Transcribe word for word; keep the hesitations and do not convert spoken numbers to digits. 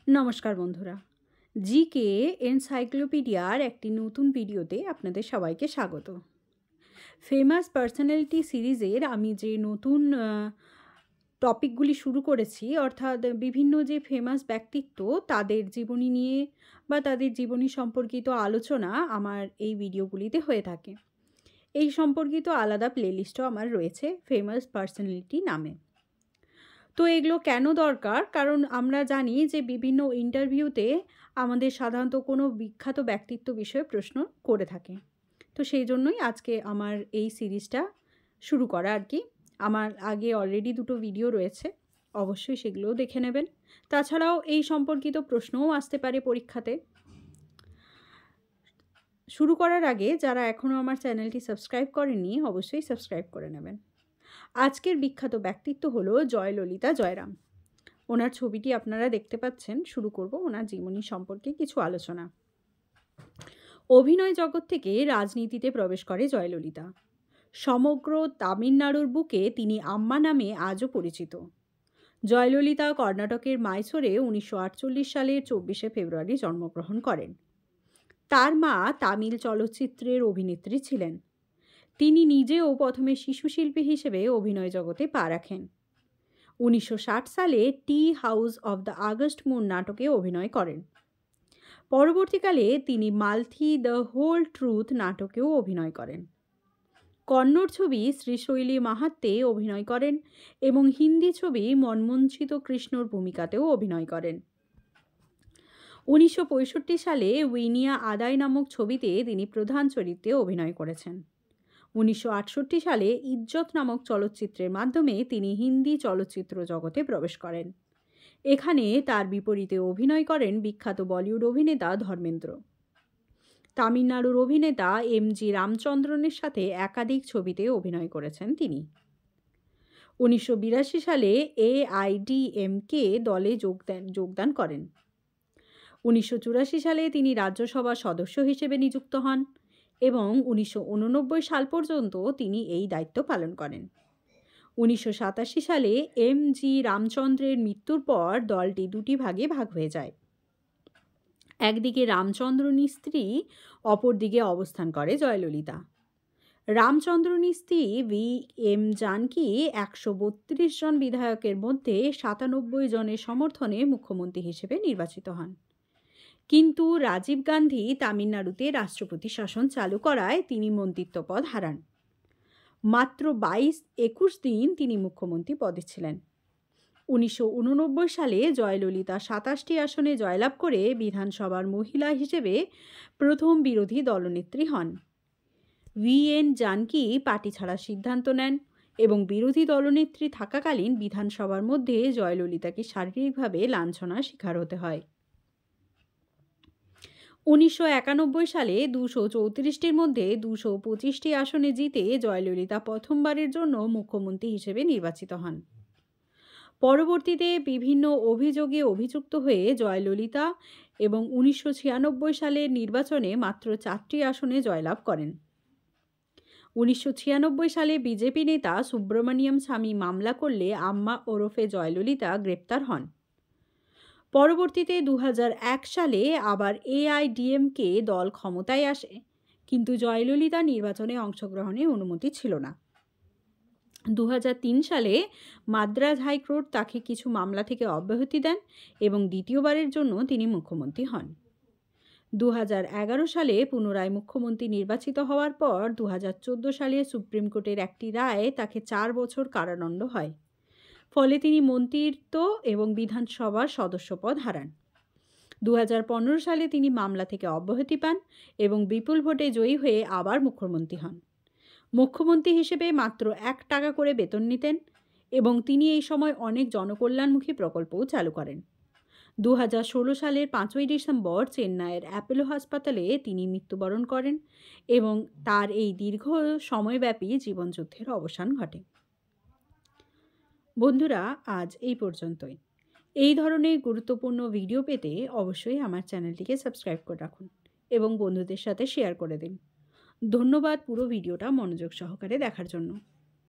নমস্কার বন্ধুরা, জিকে এনসাইক্লোপিডিয়ার একটি নতুন ভিডিওতে আপনাদের সবাইকে স্বাগত। ফেমাস পার্সোনালিটি সিরিজের আমি যে নতুন টপিকগুলি শুরু করেছি, অর্থাৎ বিভিন্ন যে ফেমাস ব্যক্তিত্ব তাদের জীবনী নিয়ে বা তাদের জীবনী সম্পর্কিত আলোচনা আমার এই ভিডিওগুলিতে হয়ে থাকে। এই সম্পর্কিত আলাদা প্লেলিস্টও আমার রয়েছে ফেমাস পার্সোনালিটি নামে। তো এগুলো কেন দরকার? কারণ আমরা জানি যে বিভিন্ন ইন্টারভিউতে আমাদের সাধারণত কোনো বিখ্যাত ব্যক্তিত্ব বিষয়ে প্রশ্ন করে থাকে। তো সেই জন্যই আজকে আমার এই সিরিজটা শুরু করা আর কি। আমার আগে অলরেডি দুটো ভিডিও রয়েছে, অবশ্যই সেগুলোও দেখে নেবেন। তাছাড়াও এই সম্পর্কিত প্রশ্নও আসতে পারে পরীক্ষাতে। শুরু করার আগে যারা এখনও আমার চ্যানেলটি সাবস্ক্রাইব করেননি, অবশ্যই সাবস্ক্রাইব করে নেবেন। আজকের বিখ্যাত ব্যক্তিত্ব হলো জয়ললিতা জয়রাম। ওনার ছবিটি আপনারা দেখতে পাচ্ছেন। শুরু করব ওনার জীবনী সম্পর্কে কিছু আলোচনা। অভিনয় জগৎ থেকে রাজনীতিতে প্রবেশ করে জয়ললিতা। সমগ্র তামিলনাড়ুর বুকে তিনি আম্মা নামে আজও পরিচিত। জয়ললিতা কর্ণাটকের মাইসোরে উনিশশো আটচল্লিশ সালের চব্বিশে ফেব্রুয়ারি জন্মগ্রহণ করেন। তার মা তামিল চলচ্চিত্রের অভিনেত্রী ছিলেন। তিনি নিজেও প্রথমে শিশুশিল্পী হিসেবে অভিনয় জগতে পা রাখেন। উনিশশো ষাট সালে tea house of the August moon নাটকে অভিনয় করেন। পরবর্তীকালে তিনি মালথি দ্য হোল ট্রুথ নাটকেও অভিনয় করেন। কন্নড় ছবি শ্রীশৈলী মাহাত্মে অভিনয় করেন এবং হিন্দি ছবি মনমঞ্চিত কৃষ্ণর ভূমিকাতেও অভিনয় করেন। উনিশশো পঁয়ষট্টি সালে উইনিয়া আদায় নামক ছবিতে তিনি প্রধান চরিত্রে অভিনয় করেছেন। উনিশশো আটষট্টি সালে ইজ্জত নামক চলচ্চিত্রের মাধ্যমে তিনি হিন্দি চলচ্চিত্র জগতে প্রবেশ করেন। এখানে তার বিপরীতে অভিনয় করেন বিখ্যাত বলিউড অভিনেতা ধর্মেন্দ্র। তামিলনাড়ুর অভিনেতা এম জি রামচন্দ্রনের সাথে একাধিক ছবিতে অভিনয় করেছেন তিনি। উনিশশো বিরাশি সালে A I D M K দলে যোগদান যোগদান করেন। উনিশশো চুরাশি সালে তিনি রাজ্যসভার সদস্য হিসেবে নিযুক্ত হন এবং উনিশশো উননব্বই সাল পর্যন্ত তিনি এই দায়িত্ব পালন করেন। উনিশশো সাতাশি সালে এম জি রামচন্দ্রের মৃত্যুর পর দলটি দুটি ভাগে ভাগ হয়ে যায়। একদিকে রামচন্দ্রনীর স্ত্রী, অপরদিকে অবস্থান করে জয়ললিতা। রামচন্দ্রনীর স্ত্রী ভি এম জানকী একশো বত্রিশ জন বিধায়কের মধ্যে সাতানব্বই জনের সমর্থনে মুখ্যমন্ত্রী হিসেবে নির্বাচিত হন। কিন্তু রাজীব গান্ধী তামিলনাড়ুতে রাষ্ট্রপতি শাসন চালু করায় তিনি মন্ত্রিত্ব পদ হারান। মাত্র বাইশ একুশ দিন তিনি মুখ্যমন্ত্রী পদে ছিলেন। উনিশশো উননব্বই সালে জয়ললিতা সাতাশটি আসনে জয়লাভ করে বিধানসভার মহিলা হিসেবে প্রথম বিরোধী দলনেত্রী হন। ভি এন জানকী পার্টি ছাড়ার সিদ্ধান্ত নেন এবং বিরোধী দলনেত্রী থাকাকালীন বিধানসভার মধ্যে জয়ললিতাকে শারীরিকভাবে লাঞ্ছনার শিকার হতে হয়। উনিশশো একানব্বই সালে দুশো চৌত্রিশটির মধ্যে দুশো পঁচিশটি আসনে জিতে জয়ললিতা প্রথমবারের জন্য মুখ্যমন্ত্রী হিসেবে নির্বাচিত হন। পরবর্তীতে বিভিন্ন অভিযোগে অভিযুক্ত হয়ে জয়ললিতা এবং উনিশশো ছিয়ানব্বই সালের নির্বাচনে মাত্র চারটি আসনে জয়লাভ করেন। উনিশশো ছিয়ানব্বই সালে বিজেপি নেতা সুব্রমণিয়ম স্বামী মামলা করলে আম্মা ওরফে জয়ললিতা গ্রেপ্তার হন। পরবর্তীতে দু হাজার এক সালে আবার A I D M K দল ক্ষমতায় আসে, কিন্তু জয়ললিতা নির্বাচনে অংশগ্রহণে অনুমতি ছিল না। দু হাজার তিন সালে মাদ্রাজ হাইকোর্ট তাকে কিছু মামলা থেকে অব্যাহতি দেন এবং দ্বিতীয়বারের জন্য তিনি মুখ্যমন্ত্রী হন। দু হাজার এগারো সালে পুনরায় মুখ্যমন্ত্রী নির্বাচিত হওয়ার পর দু হাজার চোদ্দো সালে সুপ্রিম কোর্টের একটি রায়ে তাকে চার বছর কারাদণ্ড হয়। ফলে তিনি মন্ত্রিত্ব এবং বিধানসভার সদস্যপদ হারান। দু হাজার পনেরো সালে তিনি মামলা থেকে অব্যাহতি পান এবং বিপুল ভোটে জয়ী হয়ে আবার মুখ্যমন্ত্রী হন। মুখ্যমন্ত্রী হিসেবে মাত্র এক টাকা করে বেতন নিতেন এবং তিনি এই সময় অনেক জনকল্যাণমুখী প্রকল্পও চালু করেন। দু হাজার ষোলো সালের পাঁচই ডিসেম্বর চেন্নাইয়ের অ্যাপোলো হাসপাতালে তিনি মৃত্যুবরণ করেন এবং তার এই দীর্ঘ সময়ব্যাপী জীবনযুদ্ধের অবসান ঘটে। বন্ধুরা, আজ এই পর্যন্তই। এই ধরনের গুরুত্বপূর্ণ ভিডিও পেতে অবশ্যই আমার চ্যানেলটিকে সাবস্ক্রাইব করে রাখুন এবং বন্ধুদের সাথে শেয়ার করে দিন। ধন্যবাদ পুরো ভিডিওটা মনোযোগ সহকারে দেখার জন্য।